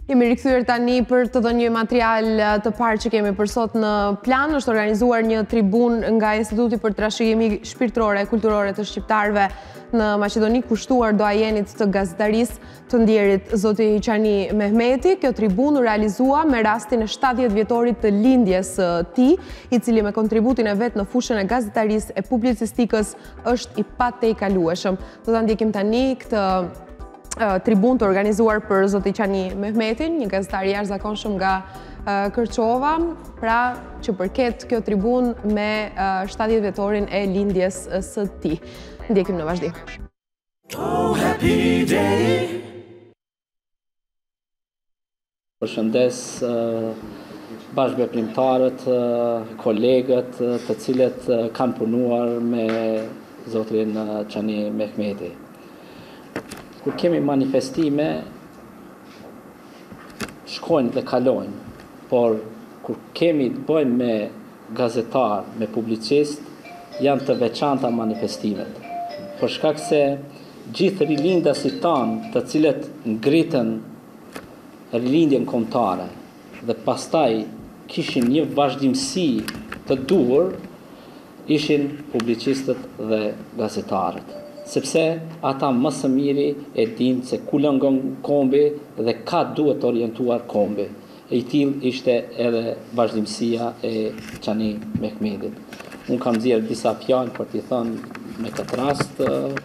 Jemi rikthyer tani për të dhënë një material të parë që kemi për sot në plan. Është organizuar një tribun nga Instituti për Trashëgimi Shpirtërore e Kulturore të Shqiptarëve në Maqedoni, kushtuar doajenit të gazetarisë të ndjerit zoti Qani Mehmeti. Kjo tribun u realizua me rastin e 70 vjetorit të lindjes së tij, i cili me kontributin e vet në fushën e gazetarisë e publicistikës është i patejkalueshëm. Do ta ndjekim tani këtë tribun të organizuar për zoti Qani Mehmetin, një gazetar i jashtëzakonshëm nga Kërçova, pra që përket kjo tribun me 70 vjetorin e lindjes së tij. Ndjekim në vazhdim. Oh, happy day. Përshëndes bashkëveprimtarët, kolegët të cilët kanë punuar me zotrin Qani Mehmeti. Kur kemi manifestime, shkojnë dhe kalojnë, por kur kemi të bëjmë me gazetar, me publicist, janë të veçanta manifestimet. Për shkak se gjithë rilindasit tanë të cilët ngritën rilindjen kombëtare dhe pastaj kishin një vazhdimsi të duhur, ishin publicistët dhe gazetarët. Sepse ata më së miri e dinë se ku lëngon kombi dhe ka duhet orientuar kombi. E i tillë ishte edhe vazhdimësia e Qani Mehmetit. Unë kam nxjerrë disa fjalë për t'i thënë me këtë rast.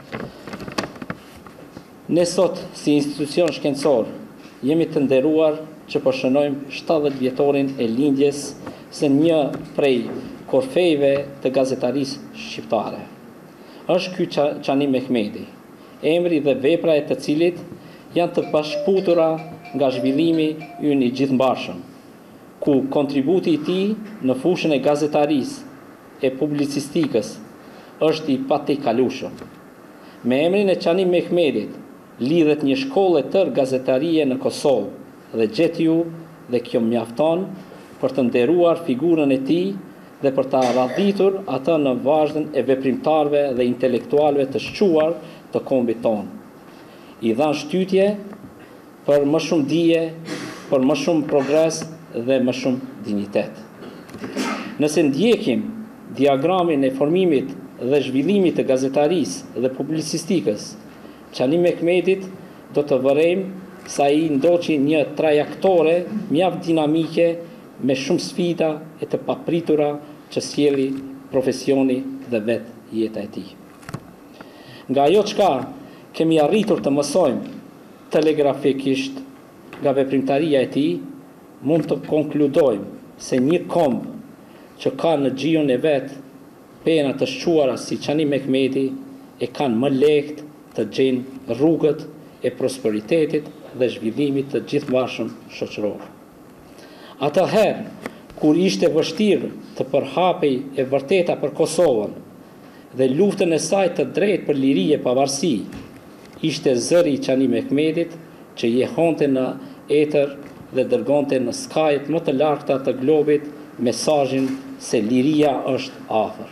Ne sot, si institucion shkencor, jemi të nderuar që po shënojmë 70 vjetorin e lindjes së një prej korfejve të gazetarisë shqiptare. Është ky Qani Mehmeti, emri dhe vepra e të cilit janë të bashkëputura nga zhvillimi ynë i gjithëmbarshëm, ku kontributi i tij në fushën e gazetarisë e publicistikës është i patejkalueshëm. Me emrin e Qani Mehmetit lidhet një shkollë e tërë gazetarie në Kosovë dhe gjetju dhe kjo mjafton për të nderuar figurën e tij dhe për ta radhitur atë në vazhdën e veprimtarëve dhe intelektualëve të shquar të kombit tonë. I dhanë shtytje për më shumë dije, për më shumë progres dhe më shumë dinjitet. Nëse ndjekim diagramin e formimit dhe zhvillimit të gazetarisë dhe publicistikës, Qani Mehmetit do të vërejmë sa i ndoqi një trajektore mjaft dinamike me shumë sfida e të papritura që sjellli profesioni dhe vetë jeta e tij. Nga ajo çka kemi arritur të mësojmë telegrafikisht nga veprimtaria e tij, mund të konkludojmë se një komb që ka në xhiun e vet pena të shquara si Qani Mehmeti e kanë më lehtë të gjejnë rrugët e prosperitetit dhe zhvillimit të gjithëmbarshëm shoqëror. Atëherë, kur ishte vështirë të përhapej e vërteta për Kosovën dhe luftën e saj të drejtë për liri e pavarësi, ishte zëri i Qani Mehmetit që jehonte në etër dhe dërgonte në skajet më të larta të globit mesazhin se liria është afër.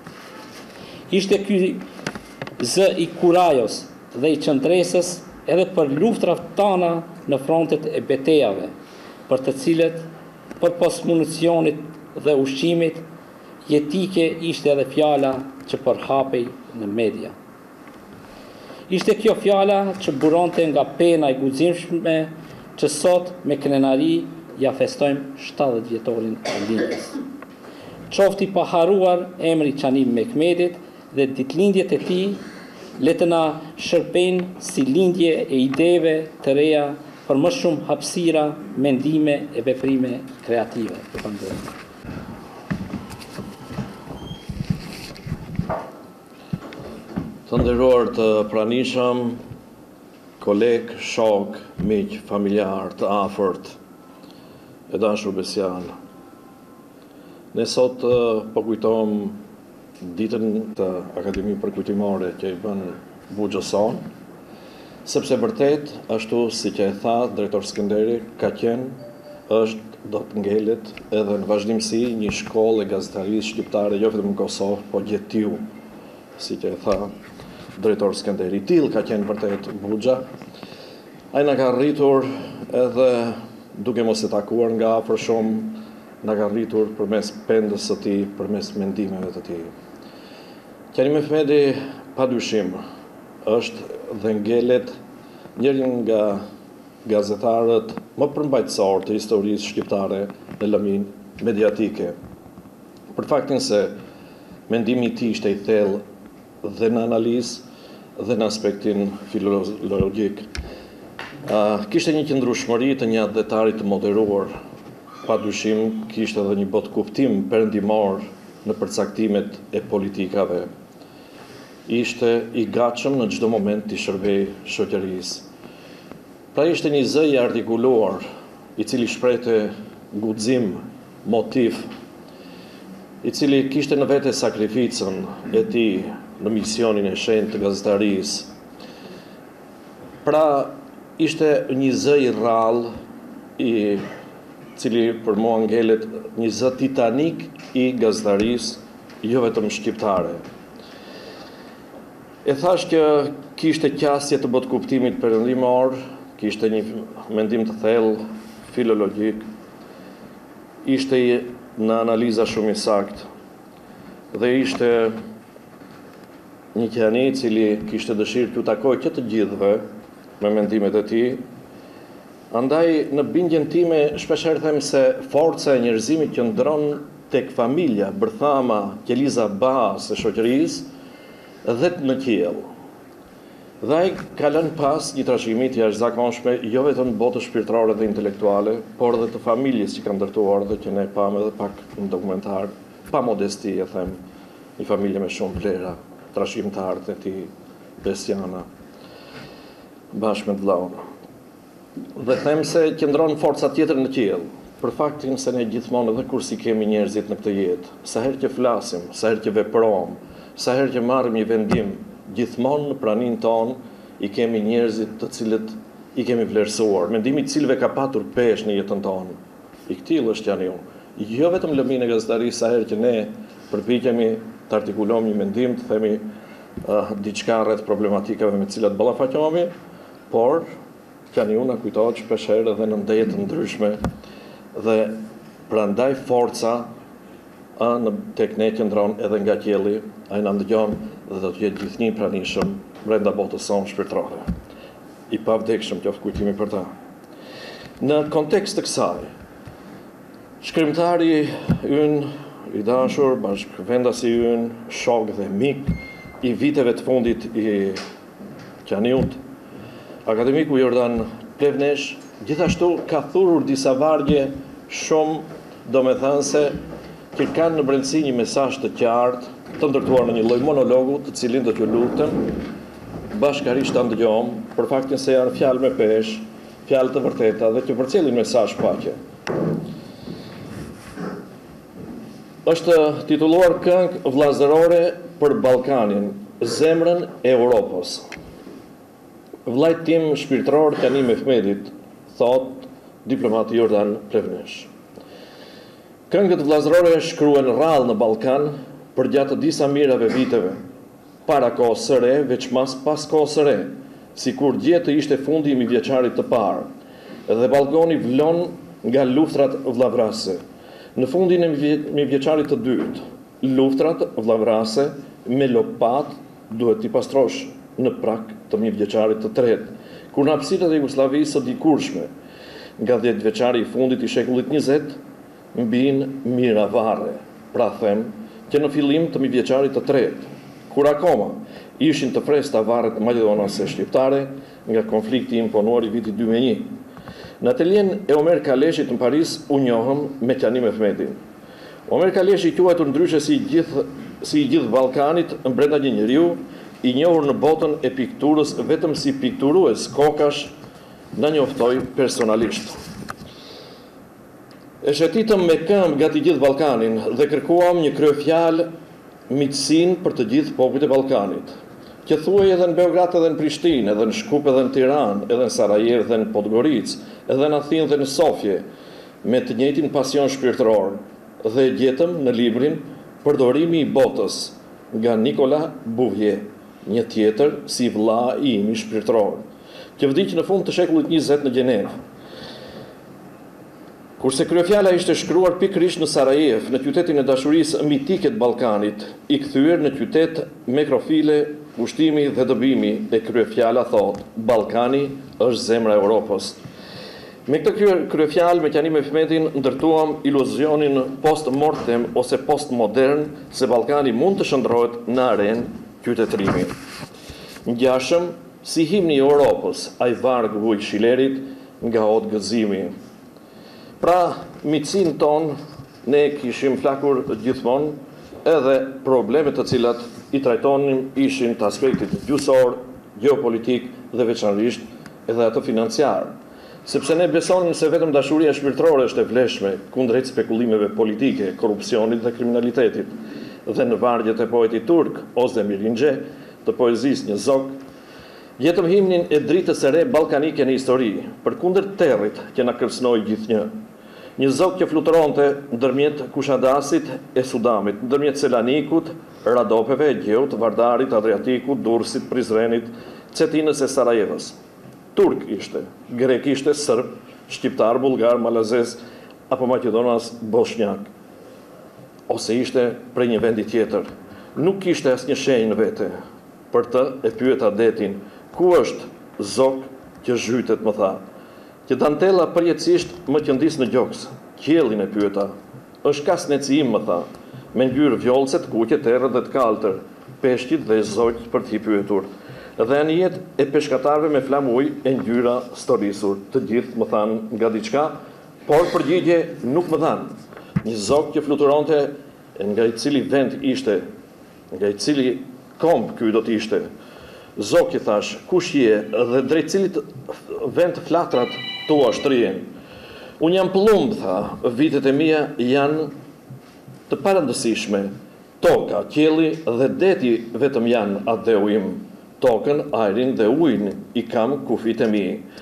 Ishte ky zë i kurajos dhe i qëndresës edhe për luftrat tana në frontet e betejave, për të cilët përpos municionit dhe ushqimit, jetike ishte edhe fjala që përhapej në media. Ishte kjo fjala që buronte nga pena e guximshme që sot me krenari ja festojmë 70 vjetorin e lindjes. Qofti pa haruar emri Qani Mehmetit dhe ditëlindjet e tij, le të na shërpejnë si lindje e ideve të reja për më shumë hapësira, mendime e veprime kreative. Të nderuar të pranishëm, koleg, shok, miq, familjar, të afërt, e dashur besjan. Ne sot po kujtojmë ditën të Akademinë Përkujtimore që i bën Buxhoson, sepse vërtet, ashtu si që e tha drejtor Skënderi, ka qenë, është, do të ngelet edhe në vazhdimsi një shkollë e gazetarisë shqiptare, jo vetëm në Kosovë, po gjetju, si që e tha drejtor Skënderi. Tillë ka qenë vërtet Buxha. Ai na ka rritur edhe duke mos e takuar nga afër shumë, na ka rritur përmes pendës së tij, përmes mendimeve të tij. Qani Mehmeti padyshim është dhe ngelet njëri nga gazetarët më përmbajtësor të historisë shqiptare në lëmin mediatike. Për faktin se mendimi i tij ishte i thellë dhe në analizë dhe në aspektin filologjik. Kishte një qëndrueshmëri të një adhetarit të moderuar, padyshim kishte edhe një botë kuptim perëndimor në përcaktimet e politikave. Ishte i gatshëm në çdo moment të shërbej shoqërisë. Pra ishte një zë i artikuluar, i cili shprehte guxim, motiv, i cili kishte në vete sakrificën e tij në misionin e shenjtë të gazetarisë. Pra ishte një zë i rrallë, i cili për mua ngelet një zë titanik i gazetarisë, jo vetëm shqiptare. E thash që kishte qasje të botë kuptimit perëndimor, kishte një mendim të thellë filologjik, ishte në analiza shumë i saktë dhe ishte një qeni i cili kishte dëshirë t'u takojë që të gjithëve me mendimet e tij. Andaj në bindjen time shpeshherë them se forca e njerëzimit qëndron tek familja, bërthama, qeliza bazë e shoqërisë dhe në qiell. Dhe ai ka lënë pas një trashëgimi të jashtëzakonshme jo vetëm në botën shpirtërore dhe intelektuale, por edhe të familjes që ka ndërtuar dhe që ne pamë edhe pak në dokumentar, pa modesti e them, një familje me shumë vlera, trashëgimtarët e tij, Besiana, bashkë me vllaun. Dhe them se qëndron forca tjetër në qiell, për faktin se ne gjithmonë edhe kur si kemi njerëzit në këtë jetë, sa herë që flasim, sa herë që veprojmë, sa herë që marrim një vendim, gjithmonë në praninë tonë i kemi njerëzit të cilët i kemi vlerësuar, mendimi i cilëve ka patur peshë në jetën tonë. I këtill është janë ju. Jo vetëm lëmin e gazetarisë sa herë që ne përpiqemi të artikulojmë një mendim, të themi diçka rreth problematikave me të cilat ballafaqohemi, por janë ju na kujtohet shpeshherë edhe në ndëje të ndryshme dhe prandaj forca tek ne qëndron edhe nga qielli, ai na ndëgjon dhe do të jetë gjithnjë pranishëm brenda botës sonë shpirtërore. I pavdekshëm qoftë kujtimi për ta. Në kontekst të kësaj, shkrimtari ynë i dashur, bashkëvendasi ynë, shok dhe mik i viteve të fundit i Qaniut, akademiku Jordan Plevnesh, gjithashtu ka thurur disa vargje shumë domethënëse që kanë në brendësi një mesazh të qartë, të ndërtuar në një lloj monologu, të cilin do t'ju lutem bashkërisht ta ndëgjojmë, për faktin se janë fjalë me peshë, fjalë të vërteta dhe që përcjellin mesazh paqe. Është titulluar Këngë vllazërore për Ballkanin, zemrën e Europës. Vllajt tim shpirtëror Qani Mehmetit, thot diplomati Jordan Plevnesh. Këngët vllazërore shkruhen rrallë në Ballkan përgjatë disa mirave viteve, para kohës së re, veçmas pas kohës së re, sikur gjetë ishte fundi i mijëvjeçarit të parë, dhe Ballkani vlon nga luftrat vllavrase. Në fundin e mijëvjeçarit të dytë, luftrat vllavrase me lopat duhet t'i pastrosh në prak të mijëvjeçarit të tretë, kur në hapësirët e Jugosllavisë së dikurshme, nga 10-vjeçari i fundit i shekullit 20, mbin mira varre, pra them që në fillim të mijëvjeçarit të tretë, kur akoma ishin të freskëta varret maqedonase shqiptare nga konflikti imponuar i vitit 2001. Në atelien e Omer Kaleshit në Paris u njohëm me Qani Mehmetin. Omer Kaleshi quajtur ndryshe si i gjithë Ballkanit brenda një njeriu i njohur në botën e pikturës vetëm si pikturues kokash, na njoftoi personalisht. E shëtitëm me këmbë gati gjithë Ballkanin dhe kërkuam një kryefjalë miqësinë për të gjithë popujt e Ballkanit, që thuaj edhe në Beograd edhe në Prishtinë, edhe në Shkup edhe në Tiranë, edhe në Sarajevo edhe në Podgoricë, edhe në Athinë dhe në Sofje, me të njëjtin pasion shpirtëror, dhe gjetëm në librin Përdorimi i botës nga Nicolas Bouvier, një tjetër si vëlla i imi shpirtëror. që vdiq në fund të shekullit 20 në Gjenevë. Kurse kryefjala ishte shkruar pikërisht në Sarajev, në qytetin e dashurisë mitike të Ballkanit, i kthyer në qytet mikrofile, ushtimi dhe dëbimi, e kryefjala thot: Ballkani është zemra e Europës. Me këtë kryefjalë me Qani Mehmetin ndërtuam iluzionin post-mortem ose post-modern se Ballkani mund të shndrohet në arenë qytetërimi. Ngjashëm si himni i Europës, ai varg vuj Shilerit nga hot gëzimi. Pra, miqësinë tonë ne kishim flakur gjithmonë, edhe problemet të cilat i trajtonim ishin të aspektit gjuhësor, geopolitik dhe veçanërisht edhe ato financiar. Sepse ne besonim se vetëm dashuria shpirtërore është e vlefshme kundrejt spekulimeve politike, korrupsionit dhe kriminalitetit. Dhe në vargjet e poetit turk Ozdemir Ince, të poezisë Një Zog, jetëm himnin e dritës së re ballkanike në histori, përkundër territ që na kërcënoi gjithnjë. Një zog që fluturonte ndërmjet Kushadasit e Sudamit, ndërmjet Selanikut, Radopeve, Gjeut, Vardarit, Adriatikut, Durrësit, Prizrenit, Cetinës e Sarajevës. Turk ishte, grek ishte, sërb, shqiptar, bullgar, malazez apo maqedonas bosnjak. Ose ishte prej një vendi tjetër. Nuk kishte asnjë shenjë në vete. Për të e pyeta detin: ku është zog që zhytet, më tha. Që dantela përjetësisht më qëndis në gjoks. Qiellin e pyeta: është kasneci im, më tha, me ngjyrë vjollce, të kuqe, të errët dhe të kaltër, peshqit dhe zogjt për t'i pyetur. Dhe në jetë e peshkatarve me flam ujë e ngjyra storisur. Të gjithë më thanë nga diçka, por përgjigje nuk më dhanë. Një zog që fluturonte nga i cili vend ishte, nga i cili komb ky do t'ishte. Zog i thash: kush je dhe drejt cilit vend flatrat tua shtrihen? Unë jam plumb, tha, vitet e mia janë të parandësishme. Toka, qielli dhe deti vetëm janë adheu im. Tokën, ajrin dhe ujin i kam kufit e mi.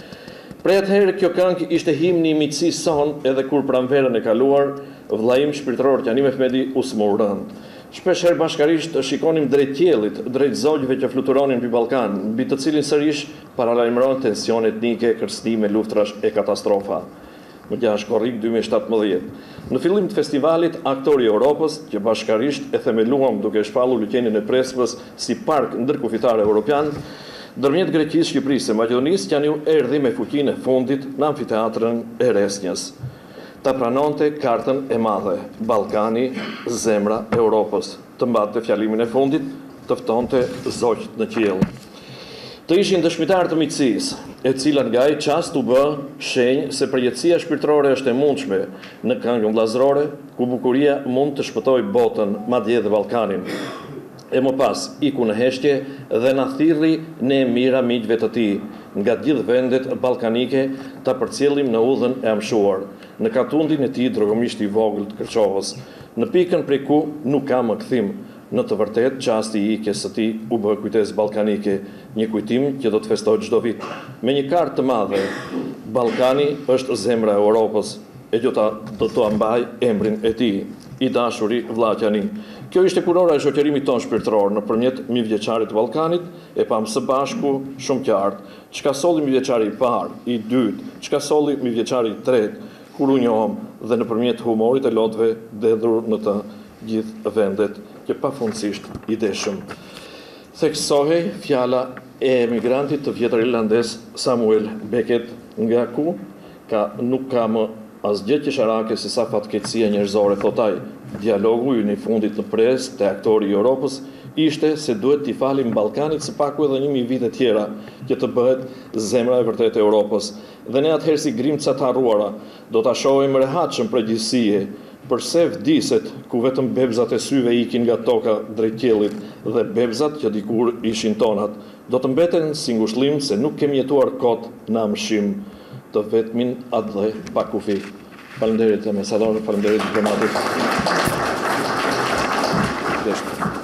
Prej atëherë kjo këngë ishte himni i miqësisë son, edhe kur pranverën e kaluar, vllai im shpirtëror Qani Mehmeti u smur rënd. Shpeshherë bashkarisht shikonim drejt qiellit, drejt zogjve që fluturonin mbi Ballkan, mbi të cilin sërish paralajmërohen tensione etnike, kërcënime, luftrash e katastrofa. Më 6 korrik 2017. Në fillim të festivalit Aktori i Europës, që bashkarisht e themeluam duke shpallur liçenin e Prespës si park ndërkufitar evropian, ndërmjet Greqisë, Shqipërisë e Maqedonisë, Qani erdhi me fuqinë e fundit në amfiteatrën e Resnjës. Ta pranonte kartën e madhe: Ballkani, zemra e Europës. Të mbatte fjalimin e fundit, të ftonte zogjt në qiell. Të ishin dëshmitar të miqësisë, e cila nga ai çast u bë shenjë se përjetësia shpirtërore është e mundshme në këngën vllazërore, ku bukuria mund të shpëtojë botën, madje edhe Ballkanin. E më pas iku në heshtje dhe na thirrri ne mira miqve të tij, nga gjithë vendet ballkanike, ta përcjellim në udhën e amshuar, në katundin e tij drogomisht i vogël të Kërçovës, në pikën prej ku nuk ka më kthim. Në të vërtet, qasti i ikjes së tij u bë kujtesë ballkanike, një kujtim që do të festohet çdo vit. Me një kartë të madhe: Ballkani është zemra e Europës, e do t'u mbaj emrin e tij, i dashuri vlla Qani. Kjo ishte kurora e shoqërimit ton shpirtëror nëpërmjet mijëvjeçarit të Ballkanit, e pam së bashku shumë qartë çka solli mijëvjeçari i parë, i dytë, çka solli mijëvjeçari i tretë, kur u njohëm, dhe nëpërmjet humorit e lotëve dedhur në të gjithë vendet, që pafundësisht i deshëm. Theksohej fjala e emigrantit të vjetër irlandez Samuel Beckett, nga ku nuk ka më asgjë qesharake se sa fatkeqësia njerëzore, thotaj. Dialogu i në fundit në pres te Aktori i Europës ishte se duhet t'i falim Ballkanit së paku edhe 1000 vite tjera, që të bëhet zemra e vërtetë e Europës. Dhe ne atëherë si grimca të harruara do ta shohim rehatshëm përgjithësie, përse vdiset ku vetëm bebzat e syve ikin nga toka drejt qiellit dhe bebzat që dikur ishin tonat, do të mbeten si ngushëllim se nuk kemi jetuar kot në amshim të vetmin atë dhe pa kufi. Faleminderit mesatorë, faleminderit diplomatit.